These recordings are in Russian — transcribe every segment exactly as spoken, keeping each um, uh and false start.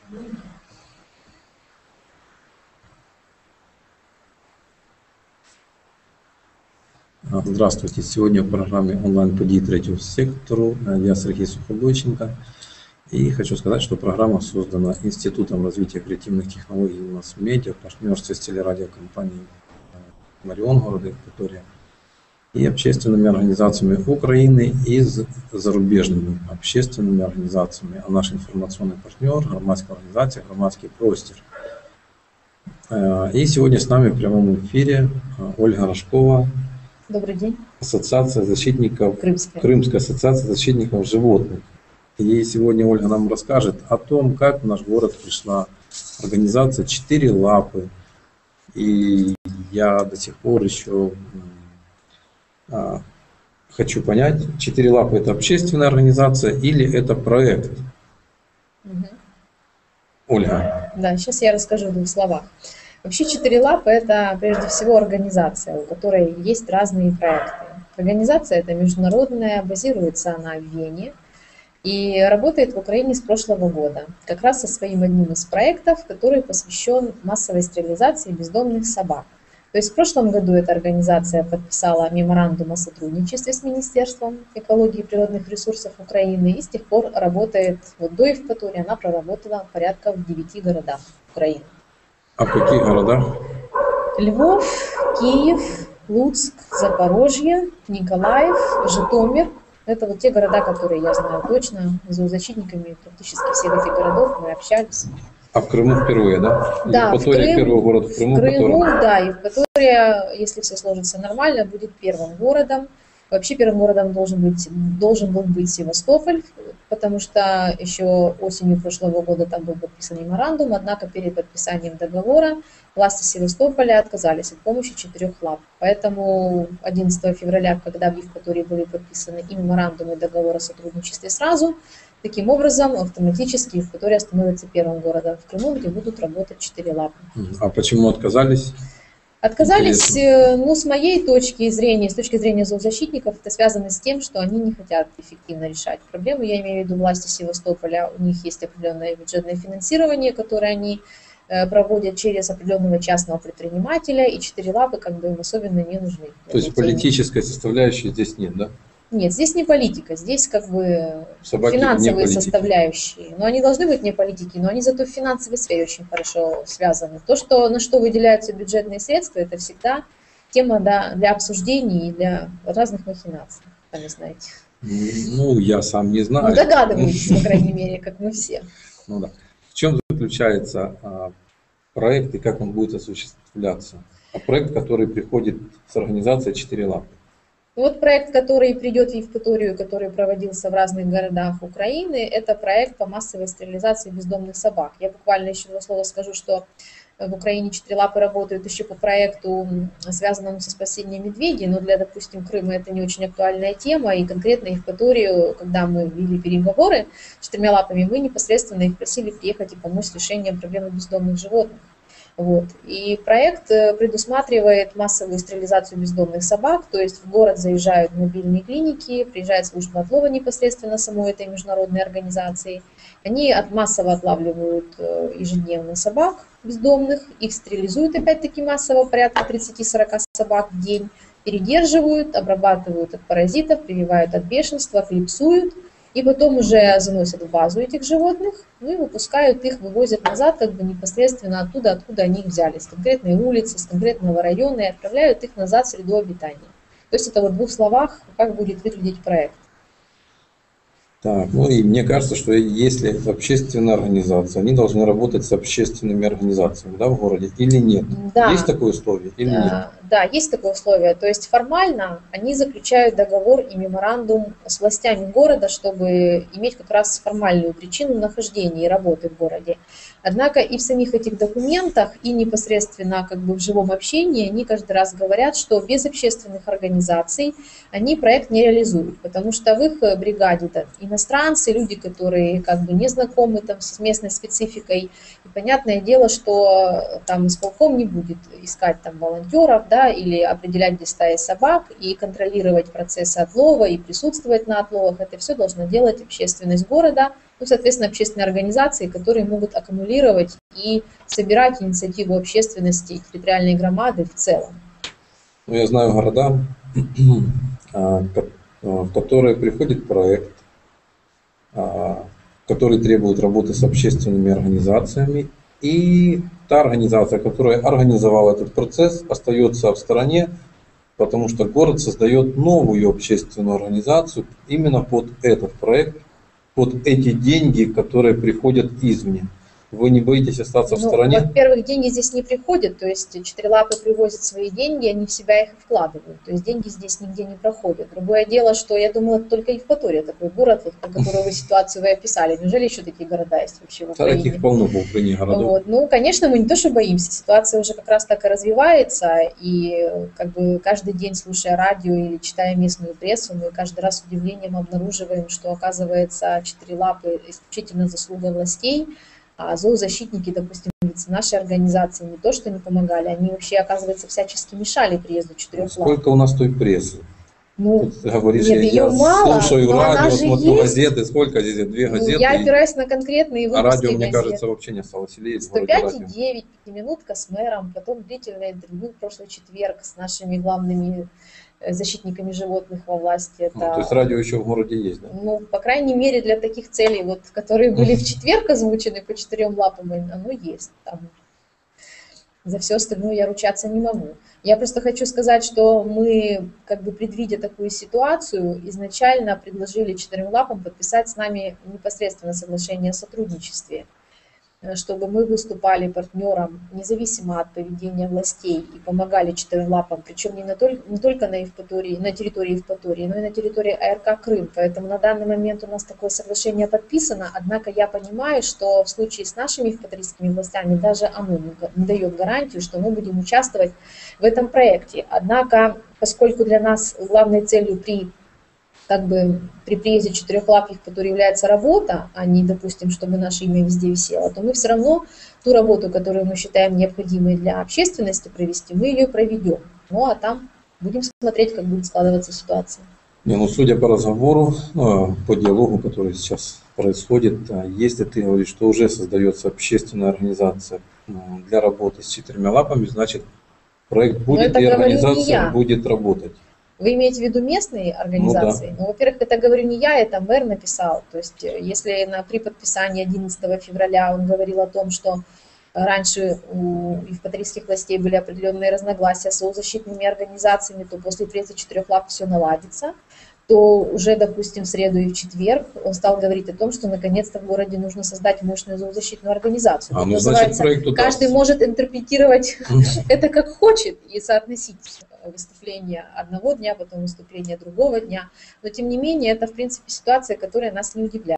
Здравствуйте. Сегодня в программе онлайн-події третьего сектору. Я Сергей Сухобойченко. И хочу сказать, что программа создана Институтом развития креативных технологий и масс-медиа в партнерстве с телерадиокомпанией «Марион» города Евпатория и общественными организациями Украины и зарубежными общественными организациями. А наш информационный партнер – громадская организация «Громадский простір». И сегодня с нами в прямом эфире Ольга Рожкова. Добрый день. Ассоциация защитников, Крымская. Крымская ассоциация защитников животных. И сегодня Ольга нам расскажет о том, как в наш город пришла организация «Четыре лапы». И я до сих пор еще а, хочу понять, «Четыре лапы» — это общественная организация или это проект? Угу. Ольга. Да, сейчас я расскажу в двух словах. Вообще «Четыре лапы» — это прежде всего организация, у которой есть разные проекты. Организация эта международная, базируется она в Вене и работает в Украине с прошлого года, как раз со своим одним из проектов, который посвящен массовой стерилизации бездомных собак. То есть в прошлом году эта организация подписала меморандум о сотрудничестве с Министерством экологии и природных ресурсов Украины и с тех пор работает, вот до Евпатории она проработала порядка в девяти городах Украины. А в каких городах? Львов, Киев, Луцк, Запорожье, Николаев, Житомир. Это вот те города, которые я знаю точно. С зоозащитниками практически всех этих городов мы общались. А в Крыму впервые, да? Да, Евпатория, в Крым, первый город в Крыму. В Крыму, который... да, Евпатория, если все сложится нормально, будет первым городом. Вообще первым городом должен быть, должен был быть Севастополь, потому что еще осенью прошлого года там был подписан меморандум, однако перед подписанием договора власти Севастополя отказались от помощи четырех лап. Поэтому одиннадцатого февраля, когда в Евпатории были подписаны и меморандумы, и договор о сотрудничестве сразу, таким образом автоматически Евпатория становится первым городом в Крыму, где будут работать четыре лапы. А почему отказались? Отказались, ну, с моей точки зрения, с точки зрения зоозащитников, это связано с тем, что они не хотят эффективно решать проблему. Я имею в виду власти Севастополя, у них есть определенное бюджетное финансирование, которое они проводят через определенного частного предпринимателя, и четыре лапы как бы им особенно не нужны. То есть политической составляющей здесь нет, да? Нет, здесь не политика, здесь как бы Собаки финансовые составляющие. Но они должны быть не политики, но они зато в финансовой сфере очень хорошо связаны. То, что, на что выделяются бюджетные средства, это всегда тема, да, для обсуждений и для разных махинаций, сами знаете. Ну, я сам не знаю. Ну, догадываетесь, по крайней мере, как мы все. Ну да. В чем заключается а, проект и как он будет осуществляться? А проект, который приходит с организацией «Четыре лапы». Вот проект, который придет в Евпаторию, который проводился в разных городах Украины, это проект по массовой стерилизации бездомных собак. Я буквально еще два слова скажу, что в Украине «Четыре лапы» работают еще по проекту, связанному со спасением медведей, но для, допустим, Крыма это не очень актуальная тема, и конкретно Евпаторию, когда мы вели переговоры с «Четырьмя лапами», мы непосредственно их просили приехать и помочь с решением проблемы бездомных животных. Вот. И проект предусматривает массовую стерилизацию бездомных собак, то есть в город заезжают мобильные клиники, приезжает служба отлова непосредственно самой этой международной организации. Они массово отлавливают ежедневно собак бездомных, их стерилизуют опять-таки массово, порядка тридцати-сорока собак в день, передерживают, обрабатывают от паразитов, прививают от бешенства, клипсуют. И потом уже заносят в базу этих животных, ну и выпускают их, вывозят назад как бы непосредственно оттуда, откуда они их взяли, с конкретной улицы, с конкретного района, и отправляют их назад в среду обитания. То есть это вот в двух словах, как будет выглядеть проект. Так, ну и мне кажется, что если это общественная организация, они должны работать с общественными организациями, да, в городе, или нет? Да. Есть такое условие или да, нет? Да, есть такое условие. То есть формально они заключают договор и меморандум с властями города, чтобы иметь как раз формальную причину нахождения и работы в городе. Однако и в самих этих документах, и непосредственно как бы в живом общении они каждый раз говорят, что без общественных организаций они проект не реализуют, потому что в их бригаде, да, и иностранцы, люди, которые как бы не знакомы там с местной спецификой. И понятное дело, что там исполком не будет искать там волонтеров, да, или определять, где стаи собак, и контролировать процесс отлова, и присутствовать на отловах. Это все должна делать общественность города, ну, соответственно, общественные организации, которые могут аккумулировать и собирать инициативу общественности и территориальной громады в целом. Ну, я знаю города, в которые приходит проект, который требует работы с общественными организациями, и та организация, которая организовала этот процесс, остается в стороне, потому что город создает новую общественную организацию именно под этот проект, под эти деньги, которые приходят извне. Вы не боитесь остаться ну, в стороне? Во-первых, деньги здесь не приходят, то есть четырелапы привозят свои деньги, они в себя их вкладывают, то есть деньги здесь нигде не проходят. Другое дело, что я думала, это только Евпатория такой город, вот, по которому вы ситуацию вы описали. Неужели еще такие города есть вообще в Украине? Таких полно в Украине городов. Вот. Ну, конечно, мы не то что боимся, ситуация уже как раз так и развивается, и как бы каждый день, слушая радио или читая местную прессу, мы каждый раз с удивлением обнаруживаем, что, оказывается, четырелапы исключительно заслуга властей. А зоозащитники, допустим, нашей организации не то что не помогали, они вообще, оказывается, всячески мешали приезду четырех лап. Сколько у нас той прессы? Ну, Ты говоришь, нет, я, я мало, слушаю радио, смотрю есть. газеты. Сколько здесь? Две газеты? Ну, я опираюсь на конкретные выпуски А радио, мне газет. кажется, вообще не осталось. Или есть сто пять и девять, пятиминутка с мэром, потом длительное интервью в прошлый четверг с нашими главными защитниками животных во власти. Это, ну, то есть радио еще в городе есть, да? Ну, по крайней мере, для таких целей, вот, которые были в четверг озвучены по четырем лапам, оно есть. Там. За все остальное я ручаться не могу. Я просто хочу сказать, что мы, как бы предвидя такую ситуацию, изначально предложили четырем лапам подписать с нами непосредственно соглашение о сотрудничестве, чтобы мы выступали партнером независимо от поведения властей и помогали четырем лапам, причем не, на толь, не только на, Евпатории, на территории Евпатории, но и на территории АРК Крым. Поэтому на данный момент у нас такое соглашение подписано, однако я понимаю, что в случае с нашими евпаторийскими властями даже оно не, не дает гарантию, что мы будем участвовать в этом проекте. Однако, поскольку для нас главной целью при как бы при приезде четырехлапых, который является работа, а не, допустим, чтобы наше имя везде висело, то мы все равно ту работу, которую мы считаем необходимой для общественности провести, мы ее проведем. Ну а там будем смотреть, как будет складываться ситуация. Не, ну, судя по разговору, по диалогу, который сейчас происходит, если ты говоришь, что уже создается общественная организация для работы с четырьмя лапами, значит, проект будет и организация будет работать. Вы имеете в виду местные организации? Ну, да. Ну, во-первых, это говорю не я, это мэр написал. То есть, если на, при подписании одиннадцатого февраля он говорил о том, что раньше у евпаторийских властей были определенные разногласия с зоозащитными организациями, то после приезда четырех лап все наладится, то уже, допустим, в среду и в четверг он стал говорить о том, что наконец-то в городе нужно создать мощную зоозащитную организацию. А, ну, значит, проект каждый может интерпретировать это как хочет и соотносить выступление одного дня, потом выступление другого дня. Но, тем не менее, это, в принципе, ситуация, которая нас не удивляет.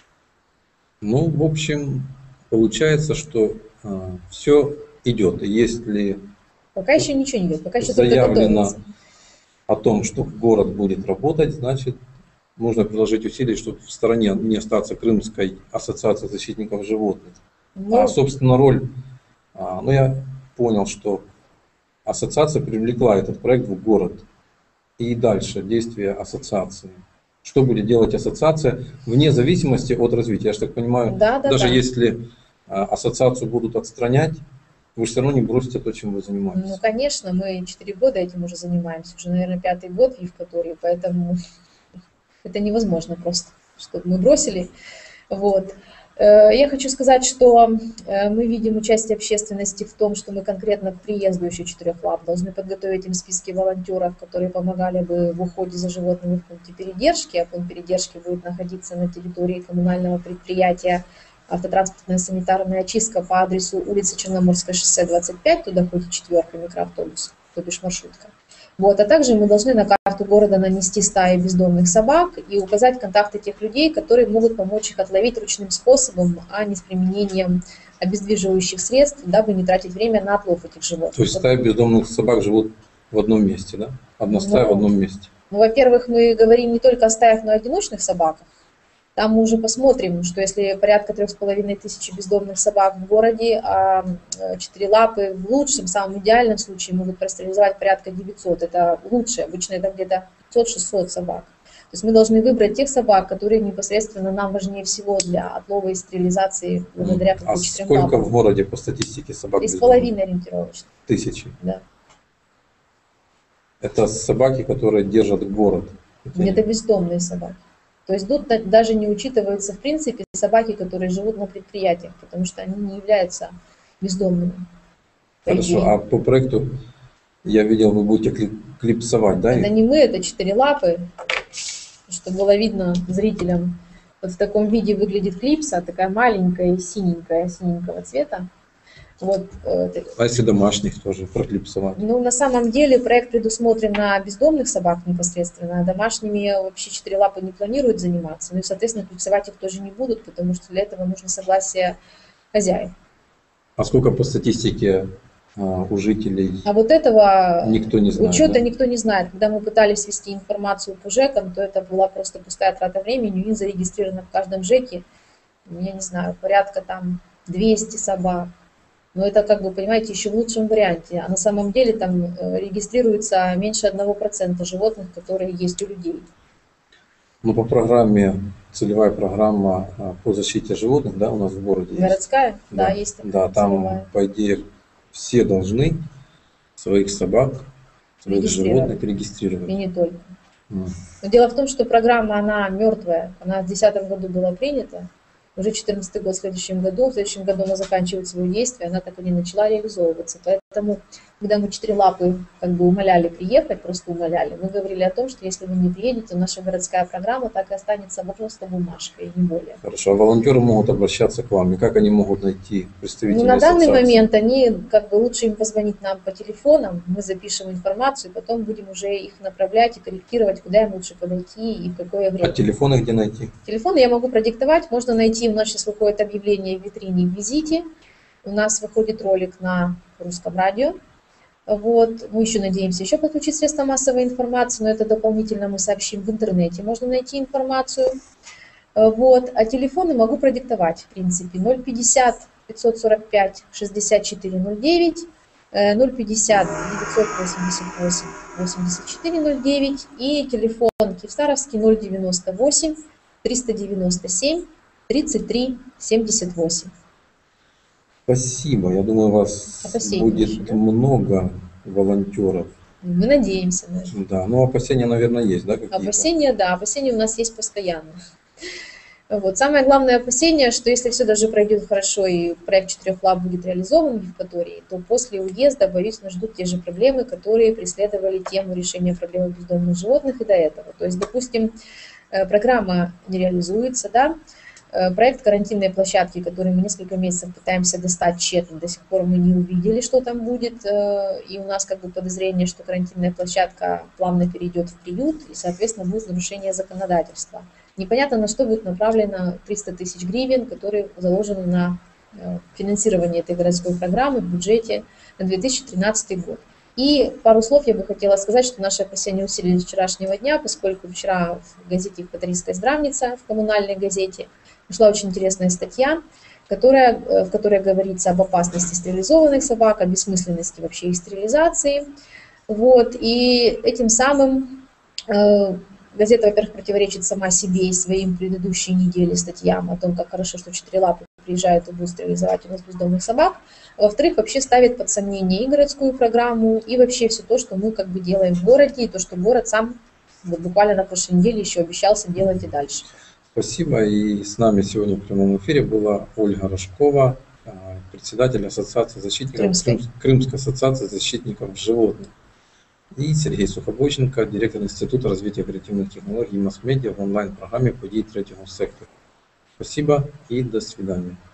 Ну, в общем, получается, что а, все идет. И если пока еще ничего не идет, пока еще заявлено о том, что город будет работать, значит, нужно приложить усилия, чтобы в стороне не остаться Крымской ассоциации защитников животных. Ну, а, собственно, роль, а, ну, я понял, что ассоциация привлекла этот проект в город. И дальше действия ассоциации. Что будет делать ассоциация вне зависимости от развития? Я же так понимаю, да, да, даже да. если ассоциацию будут отстранять, вы все равно не бросите то, чем вы занимаетесь. Ну, конечно, мы четыре года этим уже занимаемся. Уже, наверное, пятый год в Евпатории, поэтому это невозможно просто, чтобы мы бросили. Вот. Я хочу сказать, что мы видим участие общественности в том, что мы конкретно к приезду еще четырех лап должны подготовить им списки волонтеров, которые помогали бы в уходе за животными в пункте передержки, а пункт передержки будет находиться на территории коммунального предприятия «Автотранспортная санитарная очистка» по адресу улица Черноморское шоссе двадцать пять, туда ходит четверка микроавтобус, то бишь маршрутка. Вот, а также мы должны на карту города нанести стаи бездомных собак и указать контакты тех людей, которые могут помочь их отловить ручным способом, а не с применением обездвиживающих средств, дабы не тратить время на отлов этих животных. То есть стаи бездомных собак живут в одном месте, да? Одна стая ну, в одном месте. Ну, во-первых, мы говорим не только о стаях, но и о одиночных собаках. Там мы уже посмотрим, что если порядка трех с половиной тысяч бездомных собак в городе, а четырелапы в лучшем, самом идеальном случае могут простерилизовать порядка девятисот. Это лучше, обычно это где-то пятьсот-шестьсот собак. То есть мы должны выбрать тех собак, которые непосредственно нам важнее всего для отлова и стерилизации благодаря А четырем сколько лапам. в городе по статистике собак? Три с половиной ориентировочно. Тысячи? Да. Это собаки, которые держат город? Это бездомные собаки. То есть тут даже не учитываются в принципе собаки, которые живут на предприятиях, потому что они не являются бездомными. Хорошо, а по проекту я видел, вы будете клипсовать, да? Это не мы, это четырелапы, чтобы было видно зрителям. Вот в таком виде выглядит клипса, такая маленькая и синенькая, синенького цвета. Вот. А если домашних тоже проклипсовать? Ну, на самом деле проект предусмотрен на бездомных собак непосредственно, а домашними вообще четырелапы не планируют заниматься. Ну и, соответственно, клипсовать их тоже не будут, потому что для этого нужно согласие хозяев. А сколько по статистике а, у жителей? А вот этого никто не знает, учета да? никто не знает. Когда мы пытались ввести информацию по ЖЭКам, то это была просто пустая трата времени. У них зарегистрировано в каждом ЖЭКе, я не знаю, порядка там двухсот собак. Но это, как бы, понимаете, еще в лучшем варианте. А на самом деле там регистрируется меньше одного процента животных, которые есть у людей. Ну, по программе, целевая программа по защите животных, да, у нас в городе Городская? есть. Да, да, есть такая да, там, целевая. по идее, все должны своих собак, своих животных регистрировать. И не только. Mm. Но дело в том, что программа, она мертвая. Она в две тысячи десятом году была принята. Уже две тысячи четырнадцатый год в следующем году, в следующем году она заканчивает свое действие, она так и не начала реализовываться. Поэтому, когда мы четырелапы как бы умоляли приехать, просто умоляли, мы говорили о том, что если вы не приедете, наша городская программа так и останется просто бумажкой, не более. Хорошо, а волонтеры могут обращаться к вам, и как они могут найти представителей Ну, на данный ассоциации? момент они, как бы, лучше им позвонить нам по телефонам, мы запишем информацию, потом будем уже их направлять и корректировать, куда им лучше подойти и в какое время. А телефоны где найти? Телефоны я могу продиктовать, можно найти, у нас сейчас выходит объявление в витрине в визите, у нас выходит ролик на русском радио. Вот. Мы еще надеемся еще подключить средства массовой информации, но это дополнительно мы сообщим в интернете, можно найти информацию. Вот. А телефоны могу продиктовать, в принципе, ноль пятьдесят пятьсот сорок пять шестьдесят четыре ноль девять, ноль пятьдесят девятьсот восемьдесят восемь восемьдесят четыре ноль девять и телефон Киевстаровский ноль девяносто восемь триста девяносто семь тридцать три семьдесят восемь. Спасибо. Я думаю, у вас Опасения будет еще, да? много волонтеров. Мы надеемся на это. Да, ну опасения, наверное, есть, да, какие-то? Опасения, да, опасения у нас есть постоянно. Вот. Самое главное опасение, что если все даже пройдет хорошо и проект четырех лап будет реализован в Евпатории, то после уезда, боюсь, нас ждут те же проблемы, которые преследовали тему решения проблемы бездомных животных и до этого. То есть, допустим, программа не реализуется, да, проект карантинной площадки, который мы несколько месяцев пытаемся достать тщетно, до сих пор мы не увидели, что там будет, и у нас как бы подозрение, что карантинная площадка плавно перейдет в приют, и, соответственно, будет нарушение законодательства. Непонятно, на что будет направлено триста тысяч гривен, которые заложены на финансирование этой городской программы в бюджете на две тысячи тринадцатый год. И пару слов я бы хотела сказать, что наши опасения усилились с вчерашнего дня, поскольку вчера в газете «Евпаторийская здравница», в коммунальной газете, вышла очень интересная статья, которая, в которой говорится об опасности стерилизованных собак, о бессмысленности вообще их стерилизации. Вот. И этим самым э, газета, во-первых, противоречит сама себе и своим предыдущей неделе статьям о том, как хорошо, что четырелапы приезжают и будут стерилизовать у нас бездомных собак. Во-вторых, вообще ставит под сомнение и городскую программу, и вообще все то, что мы как бы делаем в городе, и то, что город сам вот буквально на прошлой неделе еще обещался делать и дальше. Спасибо. И с нами сегодня в прямом эфире была Ольга Рожкова, председатель Ассоциации защитников, Крымской. Крымской ассоциации защитников животных. И Сергей Сухобойченко, директор Института развития креативных технологий и масс-медиа в онлайн-программе «Події третього сектору». Спасибо и до свидания.